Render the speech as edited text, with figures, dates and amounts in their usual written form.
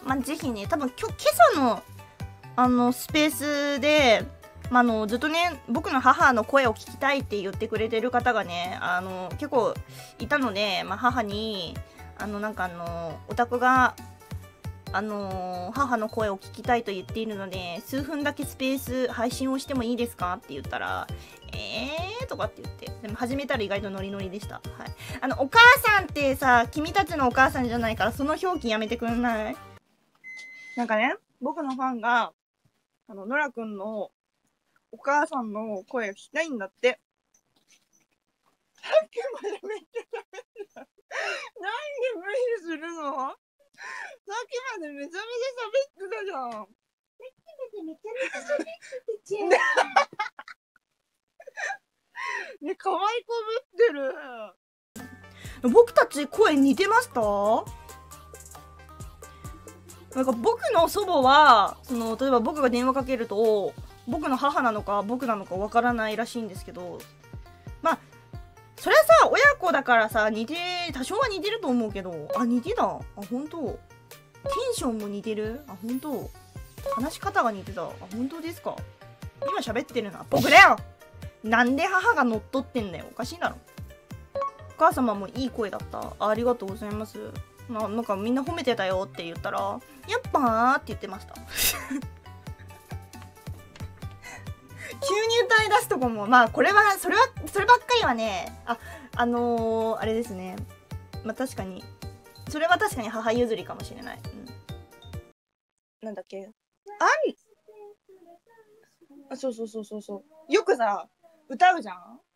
まあ、ぜひね、多分今朝の、スペースで、ずっとね、僕の母の声を聞きたいって言ってくれてる方がね、結構いたので、母に、オタクが、母の声を聞きたいと言っているので、数分だけスペース配信をしてもいいですかって言ったら、とかって言って、でも始めたら意外とノリノリでした。はい。お母さんってさ、君たちのお母さんじゃないから、その表記やめてくんない？なんかね、僕のファンが、ノラくんのお母さんの声を聞きたいんだって。さっきまでめっちゃ喋ってた。なんで無理するの？さっきまでめちゃめちゃ喋ってたじゃん。さっきまでめちゃめちゃ喋ってたじゃん。ね、可愛いこぶってる。僕たち声似てました？なんか僕の祖母は、例えば僕が電話かけると、僕の母なのか僕なのかわからないらしいんですけど、まあ、それはさ、親子だからさ、多少は似てると思うけど、似てた。本当。テンションも似てる。本当。話し方が似てた。本当ですか。今喋ってるのは僕だよ。なんで母が乗っ取ってんだよ。おかしいだろ。お母様もいい声だった。ありがとうございます。なんかみんな褒めてたよって言ったら、やっぱーって言ってました。急に歌い出すとこも、そればっかりはね、あれですね。確かに、それは確かに母譲りかもしれない。なんだっけ？そう。よくさ、歌うじゃん？